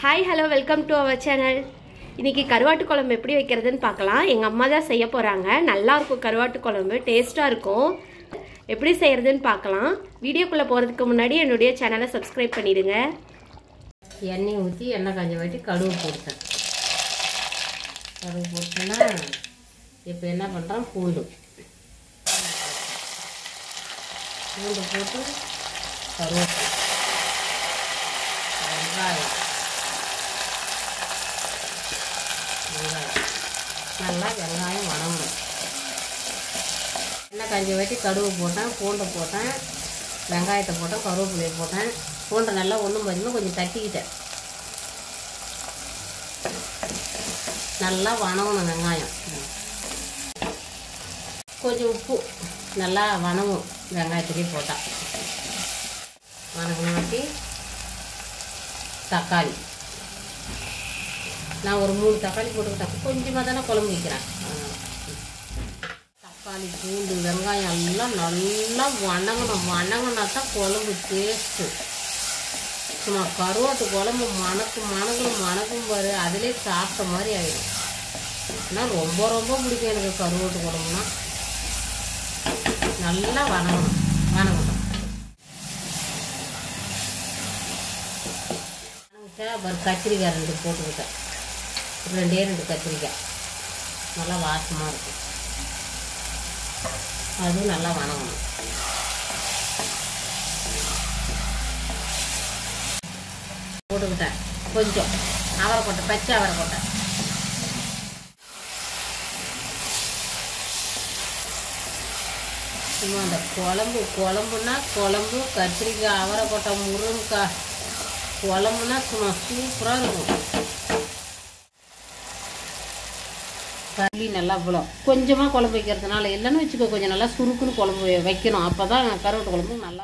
Hi, hello, welcome to our channel. இன்னைக்கு கருவாட்டு குழம்பு எப்படி வைக்கிறதுன்னு பார்க்கலாம். எங்க அம்மா தான் செய்ய போறாங்க. நல்லா இருக்கும் கருவாட்டு குழம்பு, டேஸ்டா இருக்கும். எப்படி செய்யறதுன்னு பார்க்கலாம். வீடியோக்குள்ள போறதுக்கு முன்னாடி என்னோட சேனலை சப்ஸ்கிரைப் பண்ணிடுங்க. எண்ணெய் ஊற்றி எண்ணெய் காஞ்ச வாட்டி கடுகு போட்டேன். கடுகு போட்டேன்னா இப்போ என்ன பண்ணுறேன், பூண்டு போட்டு கருவேப்பிலை, வெங்காயம் நல்லா வெங்காயம் வதங்கணும். எண்ணெய் காஞ்ச வாட்டி கடுகு போட்டேன், பூண்டை போட்டேன், வெங்காயத்தை போட்டேன், கருவேப்பிலையை போட்டேன். பூண்டை நல்லா ஒன்றும் கொஞ்சம் தட்டிக்கிட்டேன். நல்லா வதங்கணும் வெங்காயம். கொஞ்சம் உப்பு நல்லா வதங்கும் வெங்காயத்துலேயே போட்டால். வதங்கினாட்டி தக்காளி நான் ஒரு 3 தக்காளி போட்டுக்கிட்டேன். கொஞ்சமாக தானே குழம்பு வைக்கிறேன். தக்காளி, பூண்டு, வெங்காயம் எல்லாம் நல்லா வதங்கினா தான் குழம்பு டேஸ்ட்டு. சும்மா கருவாட்டு குழம்பு மணக்கும் பாரு, அதிலே சாப்பிட்ட மாதிரி ஆகிடும். ஆனால் ரொம்ப பிடிக்கும் எனக்கு கருவாட்டு குழம்புனா. நல்லா வதங்கணும். அப்புறம் கத்திரிக்காய் 2 போட்டுக்கிட்டேன். 2 கத்திரிக்காய் நல்லா வாசமாக இருக்கும். அதுவும் நல்லா வதங்கணும். போட்டுக்கிட்டேன் கொஞ்சம் அவரைக்கொட்டை, பச்சை அவரைக்கொட்டை. சும்மா அந்த குழம்புனா குழம்பு, கத்திரிக்காய், அவரைக்கொட்டை, முருங்கைக்காய் குழம்புனா சும்மா சூப்பராக இருக்கும். கறி நல்லா போலும். கொஞ்சமாக குழம்பு வைக்கிறதுனால இல்லைன்னு வச்சுக்கோ, கொஞ்சம் நல்லா சுருக்குன்னு குழம்பு வைக்கணும். அப்போ தான் கருவாட்டு குழம்பு நல்லா.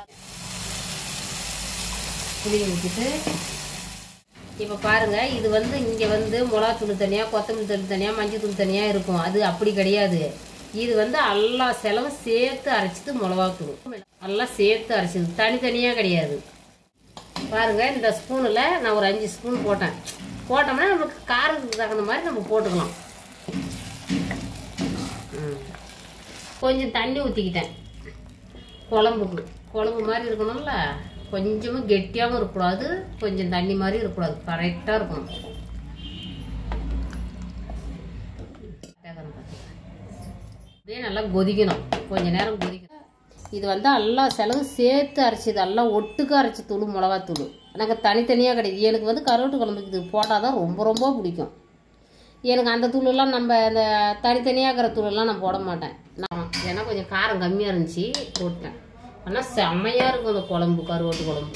புளி ஊற்றிட்டு இப்போ பாருங்கள், இது இங்கே மிளகாத்தூள் தனியாக, கொத்தமல்லி தூள் தனியாக, மஞ்சள் தூள் தனியாக இருக்கும். அது அப்படி கிடையாது. இது எல்லா செலவும் சேர்த்து அரைச்சிது. மிளகாத்தூள் எல்லாம் சேர்த்து அரைச்சிது, தனித்தனியாக கிடையாது. பாருங்கள், இந்த ஸ்பூனில் நான் ஒரு 5 ஸ்பூன் போட்டோம்னா நமக்கு காரத்துக்கு தகுந்த மாதிரி நம்ம போட்டுக்கலாம். கொஞ்சம் தண்ணி ஊற்றிக்கிட்டேன். குழம்பு மாதிரி இருக்கணும்ல, கொஞ்சமும் கெட்டியாகவும் இருக்கக்கூடாது, கொஞ்சம் தண்ணி மாதிரி இருக்கக்கூடாது, கரெக்டாக இருக்கணும். அப்படியே நல்லா கொதிக்கணும், கொஞ்ச நேரம் கொதிக்கணும். இது எல்லா செலவும் சேர்த்து அரைச்சிது, எல்லாம் ஒட்டுக்கு அரைச்சி தூள், மிளகாத்தூள். எனக்கு தனித்தனியாக கிடையாது. எனக்கு கருவாட்டு குழம்புக்கு இது போட்டால் தான் ரொம்ப பிடிக்கும். எனக்கு அந்த தூளெல்லாம் நம்ம அந்த தனித்தனியாக இருக்கிற தூளெல்லாம் நான் போட மாட்டேன். நான் ஏன்னா கொஞ்சம் காரம் கம்மியாக இருந்துச்சு போட்டேன். ஆனால் செம்மையாக இருக்கும் அந்த குழம்பு, கருவாட்டு குழம்பு.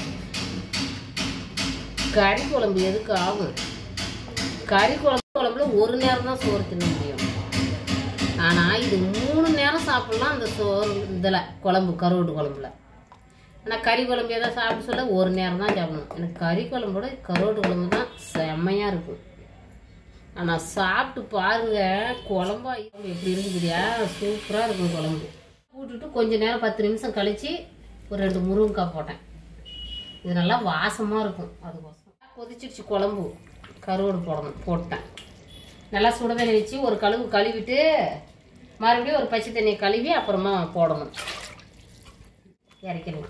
கறி குழம்பு எதுக்கு ஆகும்? கறி குழம்புல ஒரு நேரம் தான் சோறு தின்ன முடியும். ஆனால் இது 3 நேரம் சாப்பிட்லாம் அந்த சோறு இதில் குழம்பு, கருவாட்டு குழம்புல. ஆனால் கறி குழம்பு எதாவது சாப்பிட சொல்ல ஒரு நேரம் தான் சாப்பிடணும். எனக்கு கறி குழம்போட கருவாட்டு குழம்பு தான் செம்மையாக இருக்கும். ஆனால் சாப்பிட்டு பாருங்க, குழம்பா எப்படி இருக்குதுயா, சூப்பராக இருக்கும் குழம்பு. போட்டுட்டு கொஞ்சம் நேரம் 10 நிமிஷம் கழித்து ஒரு 2 முருங்கைக்காய் போட்டேன். இது நல்லா வாசமாக இருக்கும். அதுக்கோசம் கொதிச்சிடுச்சு குழம்பு, கருவாடு போட்டேன். நல்லா சுட தண்ணி வச்சு ஒரு கழுவிட்டு மறுபடியும் ஒரு பச்சை தண்ணியை கழுவி அப்புறமா போடணும். இறக்கணும்.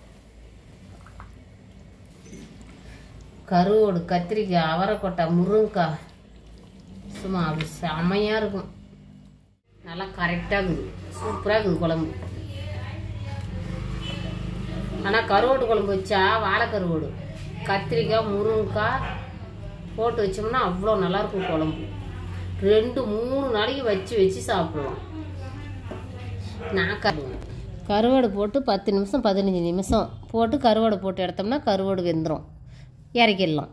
கருவாடு, கத்திரிக்காய், அவரைக்கொட்டை, முருங்கைக்காய் சும்மா அப்படி செம்மையாக இருக்கும். நல்லா கரெக்டாக இருக்குது, சூப்பராக இருக்குது குழம்பு. ஆனால் கருவாட்டு குழம்பு வச்சா வாழைக்கருவாடு, கத்திரிக்காய், முருங்கைக்காய் போட்டு வச்சோம்னா அவ்வளோ நல்லாயிருக்கும் குழம்பு. 2-3 நாளைக்கு வச்சு சாப்பிடலாம். நான் கருவாடு போட்டு 10 நிமிஷம் 15 நிமிஷம் போட்டு கருவாடு போட்டு எடுத்தோம்னா கருவாடு வெந்துடும். இறக்கிடலாம்.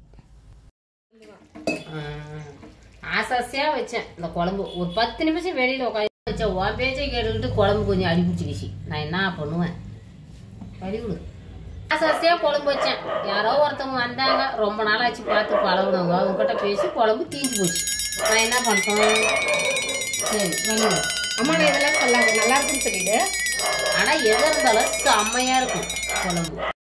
ஆசாசியாக வச்சேன் இந்த குழம்பு. ஒரு 10 நிமிஷம் வெளியில் உட்காந்து வச்சேன். உன் பேச்சை கேட்டுக்கிட்டு குழம்பு கொஞ்சம் அடிப்பிடிச்சிக்கிச்சு. நான் என்ன பண்ணுவேன், வடிவிடு. ஆசாசியாக குழம்பு வச்சேன். யாரோ ஒருத்தவங்க வந்தாங்க, ரொம்ப நாள் ஆச்சு பார்த்து பழகுனவங்க, அவங்ககிட்ட பேசி குழம்பு தீஞ்சு போச்சு. நான் என்ன பண்ணுறேன், சரி வலிவிடு. அம்மா நான் இதெல்லாம் சொல்லாங்க, நல்லா இருக்குன்னு சொல்லிட்டு. ஆனால் எது இருந்தாலும் செம்மையாக இருக்கும் குழம்பு.